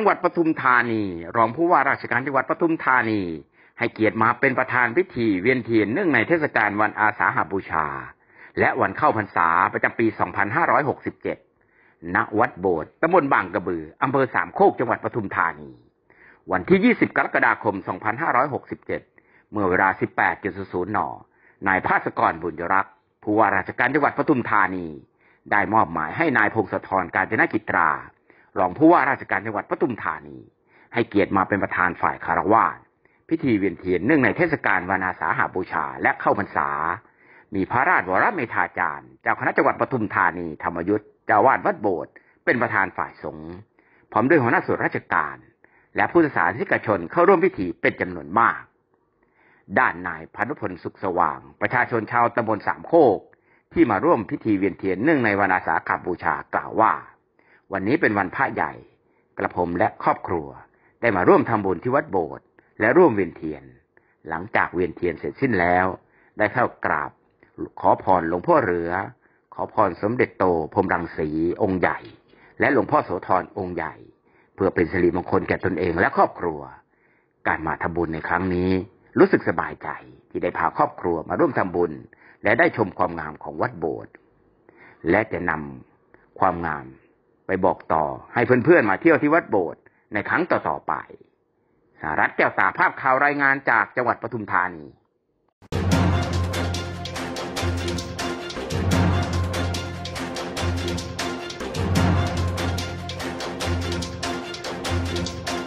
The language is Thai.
หวัดปทุมธานีรองผู้ว่าราชการจังหวัดปทุมธานีให้เกียรติมาเป็นประธานพิธีเวียนเทียนเนื่องในเทศกาลวันอาสาฬหบูชาและวันเข้าพรรษาประจำปี 2567 ณ วัดโบสถ์ตำบลบางกระบืออำเภอสามโคกจังหวัดปทุมธานีวันที่ 20 กรกฎาคม 2567 เมื่อเวลา 18.00 น.นายภาสกรบุญยรักษ์ผู้ว่าราชการจังหวัดปทุมธานีได้มอบหมายให้นายพงศธร กาญจนกิจตรารองผู้ว่าราชการจังหวัดปทุมธานีให้เกียรติมาเป็นประธานฝ่ายคารวาสพิธีเวียนเทียนเนื่องในเทศกาลวันอาสาฬหบูชาและเข้าพรรษามีพระราชวรเมธาจารย์เจ้าคณะจังหวัดปทุมธานีธรรมยุทธเจ้าวาดวัดโบสถ์เป็นประธานฝ่ายสงฆ์พร้อมด้วยหัวหน้าส่วนราชการและผู้ศาสนิกชนเข้าร่วมพิธีเป็นจำนวนมากด้านนายพานุพลสุขสว่างประชาชนชาวตำบลสามโคกที่มาร่วมพิธีเวียนเทียนเนื่องในวันอาสาฬหบูชากล่าวว่าวันนี้เป็นวันพระใหญ่กระผมและครอบครัวได้มาร่วมทำบุญที่วัดโบสถ์และร่วมเวียนเทียนหลังจากเวียนเทียนเสร็จสิ้นแล้วได้เข้ากราบขอพรหลวงพ่อเรือขอพรสมเด็จโตพรหมรังสีองค์ใหญ่และหลวงพ่อโสธรองค์ใหญ่เพื่อเป็นสิริมงคลแก่ตนเองและครอบครัวการมาทำบุญในครั้งนี้รู้สึกสบายใจที่ได้พาครอบครัวมาร่วมทำบุญและได้ชมความงามของวัดโบสถ์และจะนำความงามไปบอกต่อให้เพื่อนๆมาเที่ยวที่วัดโบสถ์ในครั้งต่อๆไปสารัตน์แก้วตาภาพข่าวรายงานจากจังหวัดปทุมธานี